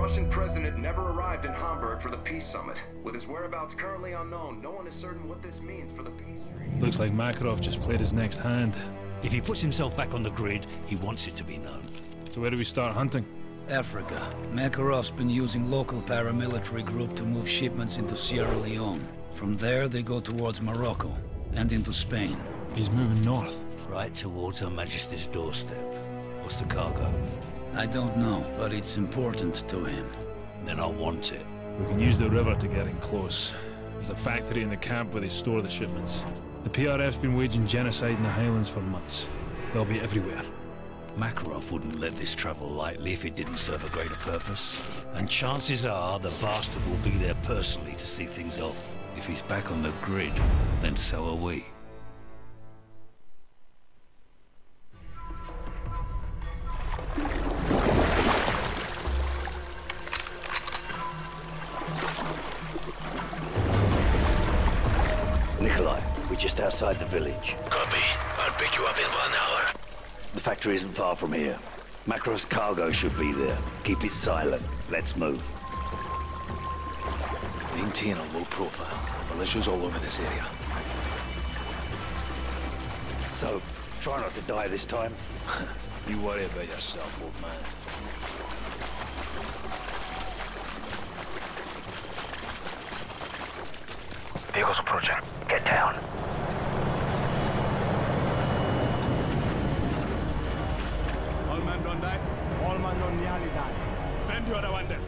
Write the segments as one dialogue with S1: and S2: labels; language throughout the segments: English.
S1: Russian president never arrived in Hamburg for the peace summit. With his whereabouts currently unknown, no one is certain what this means for the peace treaty.
S2: Looks like Makarov just played his next hand.
S3: If he puts himself back on the grid, he wants it to be known.
S2: So where do we start hunting?
S4: Africa. Makarov's been using local paramilitary group to move shipments into Sierra Leone. From there, they go towards Morocco and into Spain.
S2: He's moving north.
S3: Right towards Her Majesty's doorstep. What's the cargo?
S4: I don't know, but it's important to him.
S3: Then I want it.
S2: We can use the river to get in close. There's a factory in the camp where they store the shipments. The PRF's been waging genocide in the Highlands for months. They'll be everywhere.
S3: Makarov wouldn't let this travel lightly if it didn't serve a greater purpose. And chances are the bastard will be there personally to see things off. If he's back on the grid, then so are we.
S5: Nikolai, we're just outside the village.
S6: Copy. I'll pick you up in 1 hour.
S5: The factory isn't far from here. Makarov's cargo should be there. Keep it silent. Let's move.
S7: Maintain a low profile. Militia's all over this area.
S5: So, try not to die this time.
S7: You worry about yourself, old man.
S6: Vehicles approaching. Get down.
S8: All men don't die. All men don't nearly die. Friend, you are the one there.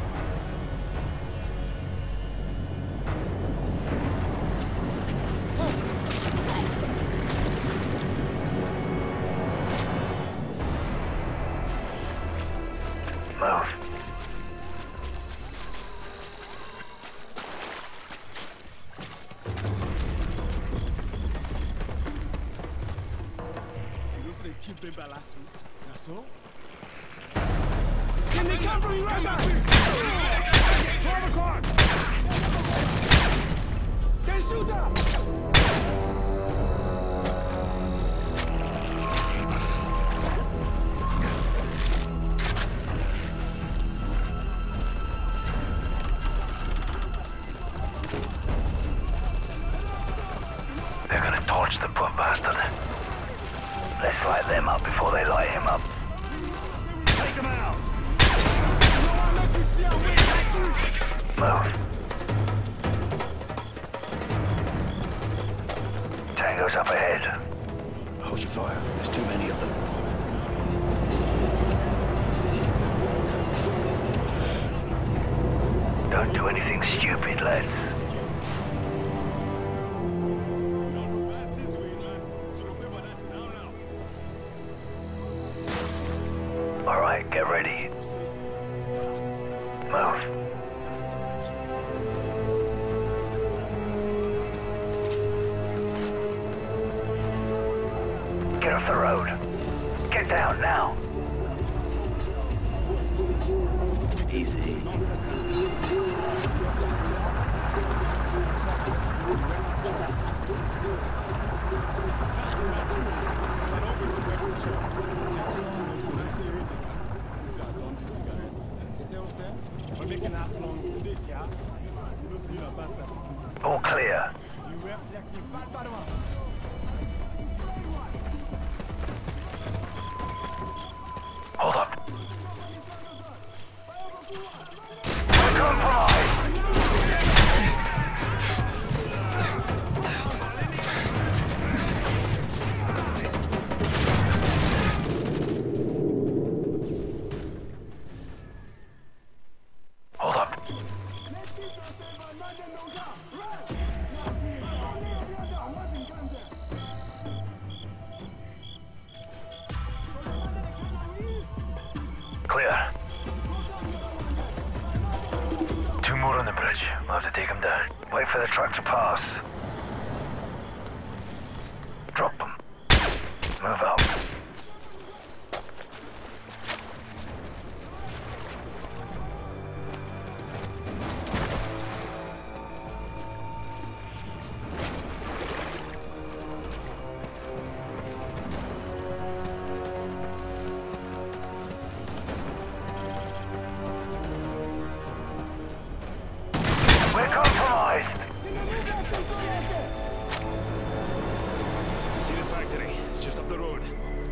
S6: Move.
S8: Last week. That's all? Can they come from you right now? 12 o'clock! They shoot up!
S6: They're gonna torch the poor bastard. Let's light them up before they light him up.
S8: Take him out!
S6: Move. Tango's up ahead.
S5: Hold your fire. There's too many of them.
S6: Don't do anything stupid, lads. Alright, get ready. Move. Get off the road. Get down now.
S5: Easy.
S6: All clear. Hold up. Compromise. Hold up. Clear. Two more on the bridge. We'll have to take them down. Wait for the truck to pass. Drop them. Move out.
S8: the road.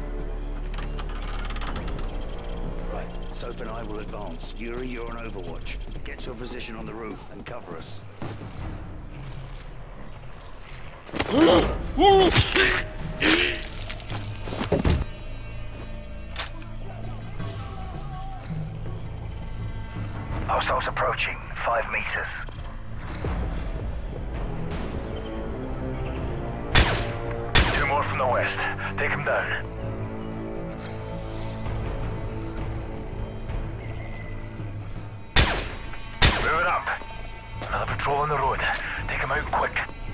S5: Right, Soap and I will advance. Yuri, you're on overwatch. Get to a position on the roof and cover us.
S6: Hostiles approaching. 5 meters. Two more from the west. Take them down. Move it up. Another patrol on the road. Take them out quick.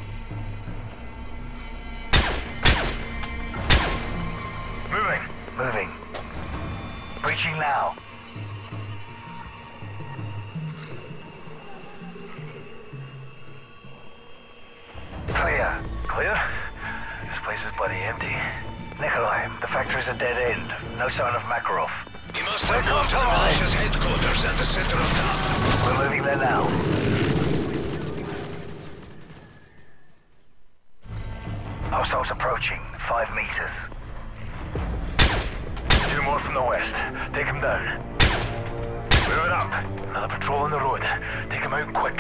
S6: Moving. Breaching now. Clear? This place is bloody empty. Nikolai, the factory's a dead end. No sign of Makarov.
S3: You must have moved to the militia's headquarters at the center of town.
S6: We're moving there now. Hostiles approaching. 5 meters. Two more from the west. Take them down. Move it up. Another patrol on the road. Take them out quick.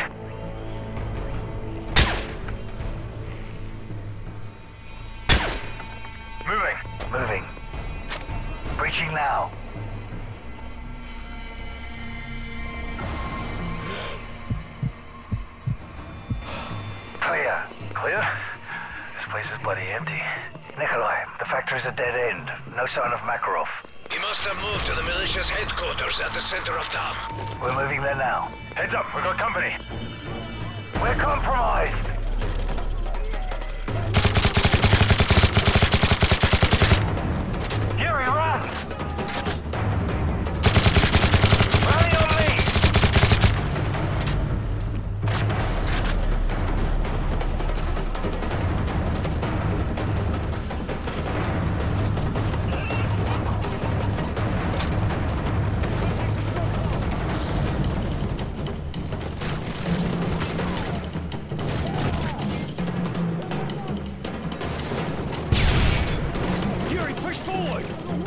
S6: Moving. Breaching now. Clear? This place is bloody empty. Nikolai, the factory's a dead end. No sign of Makarov.
S3: You must have moved to the militia's headquarters at the center of town.
S6: We're moving there now. Heads up, we've got company. We're compromised! Yuri, run! Rally on me!
S8: Yuri, push forward!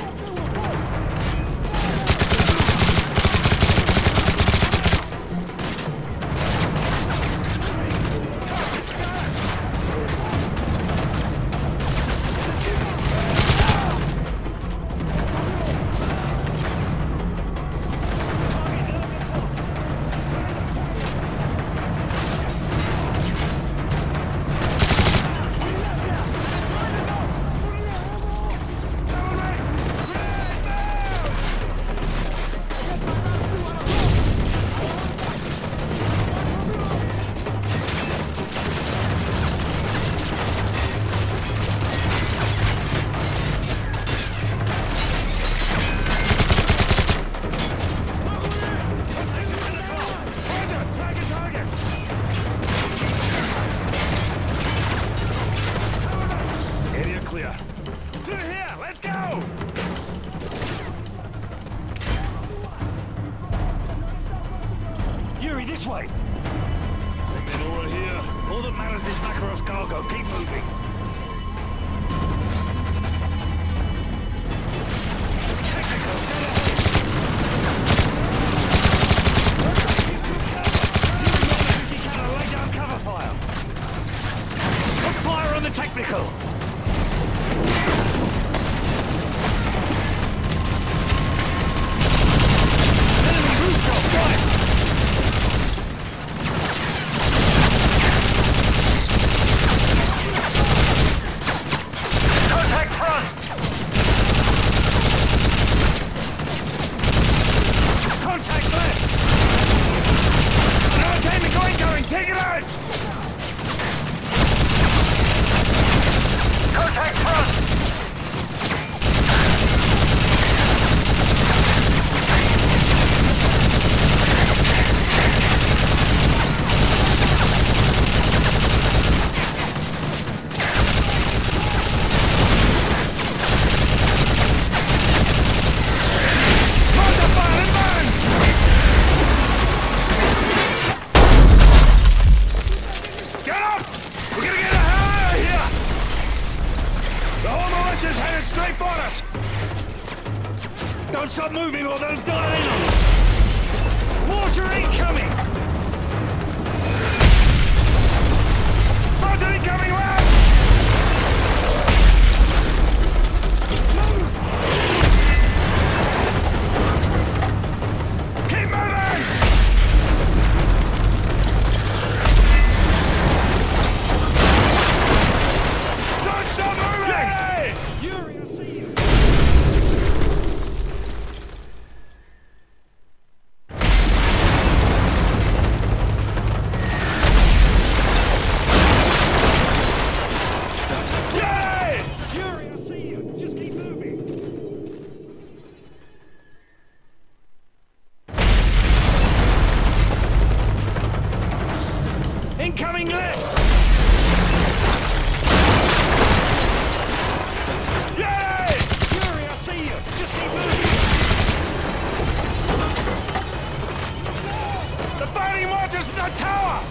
S8: Clear. Through here, let's go! Yuri, this way!
S2: Think they know we're here.
S8: All that matters is Makarov's cargo. Keep moving. Lay down cover fire. Put fire on the technical. Enemy rooftop, right!
S6: Contact front!
S8: Contact left! Another technical incoming! Take it out!
S5: Wait for us! Don't stop moving or they'll die in on us! Mortar incoming! Mortar incoming, lad! Keep moving! Don't stop moving! Yay! Yuri, I see you! Incoming left! Yay! Yuri, I see you! Just keep moving! The fighting mortars in the tower!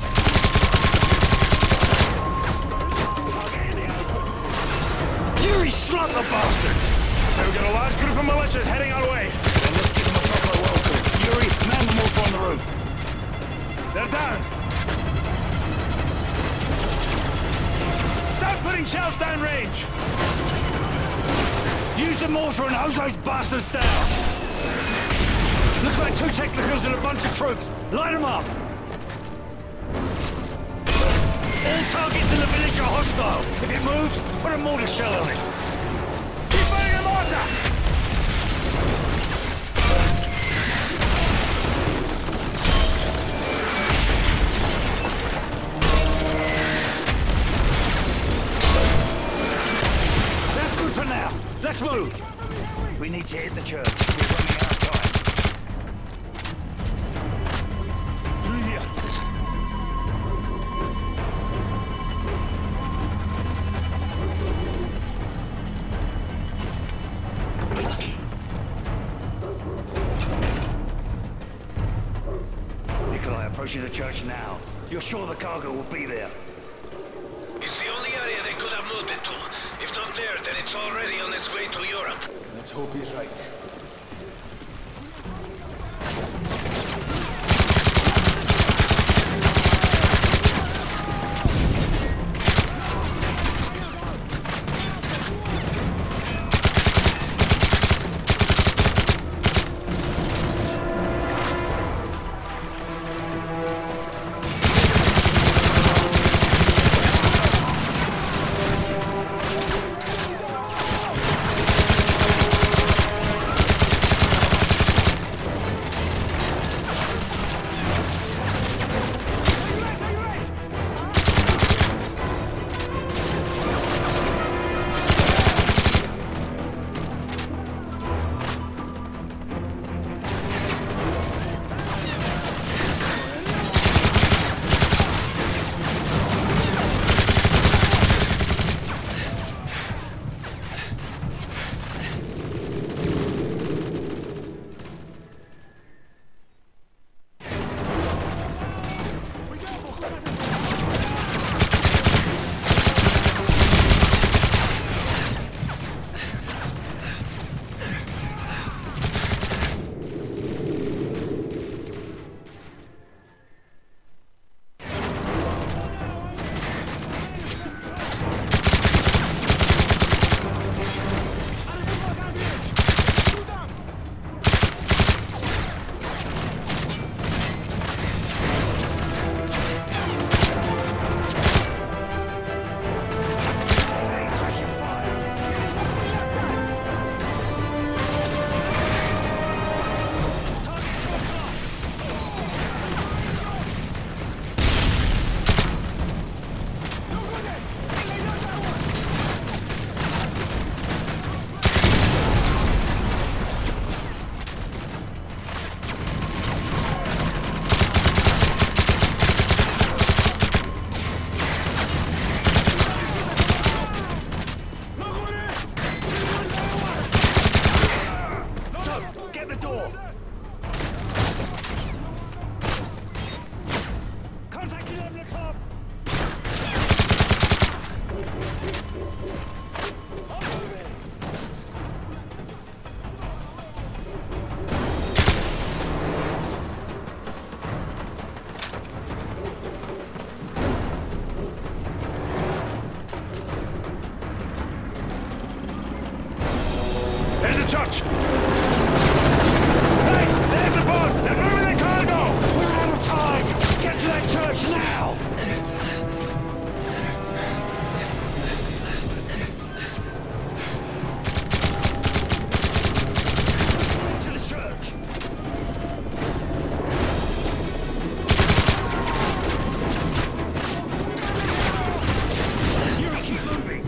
S5: Target in the open. Yuri, slot the bastards! So we've got a large group of militias heading our way. Then let's give them a proper welcome. Yuri, man the mortar on the roof. They're down! Start putting shells down range! Use the mortar and hose those bastards down! Looks like 2 technicals and a bunch of troops. Light them up! All targets in the village are hostile. If it moves, put a mortar shell on it. Keep firing the mortar! For now, let's move! We need to hit the church. We're running out of time. Through here. Nikolai, approaching the church now. You're sure the cargo will be there?
S6: It's the only area they could have moved it to. If not there, then it's already on its way to Europe.
S7: Let's hope he's right.
S5: There's a church! Nice! There's the boat! They're moving the cargo! We're out of time! Get to that church now! To the church! Yuri, keep moving!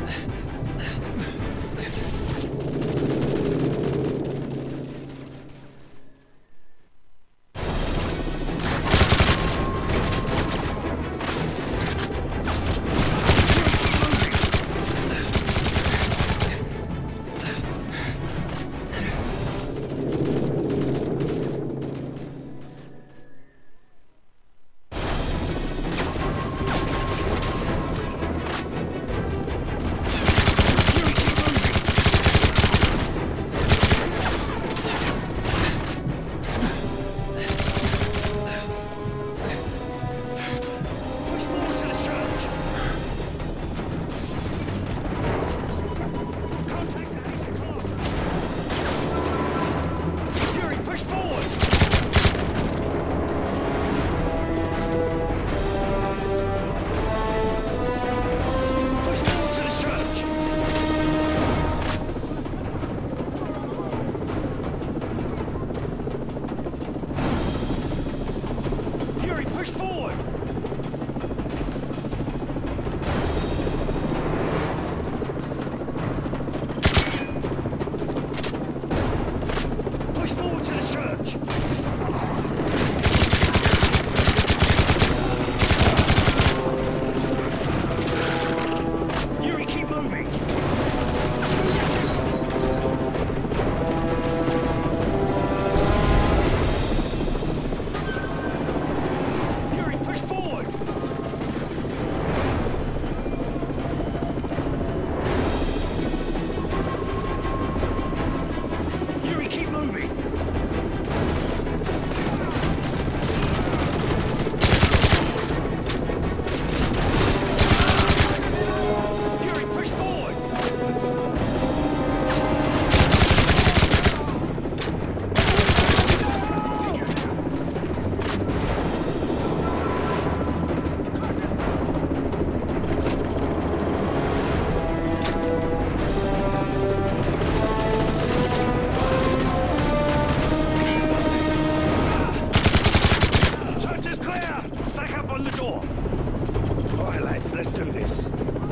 S5: Let's do this.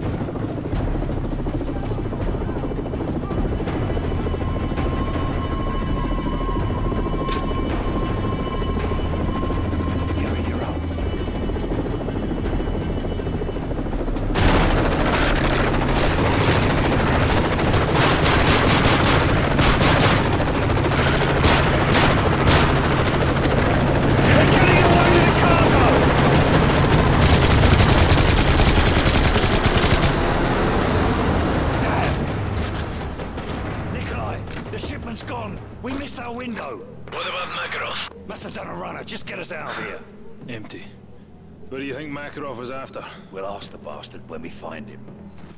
S5: We missed our window.
S6: What about Makarov?
S5: Must have done a runner. Just get us out of here.
S2: Empty. What do you think Makarov was after?
S5: We'll ask the bastard when we find him.